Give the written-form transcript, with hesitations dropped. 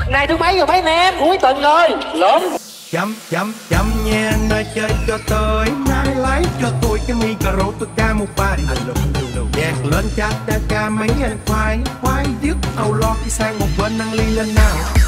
Nay thứ mấy rồi mấy anh em? Cuối tuần rồi. Lớn. Chậm nha anh ơi, chơi cho tới nay lái cho tôi cái micro tôi ca một ba đi. Nhạc lên cha ta ca mấy anh khoái dứt tàu lo đi sang một bên nâng ly lên nào.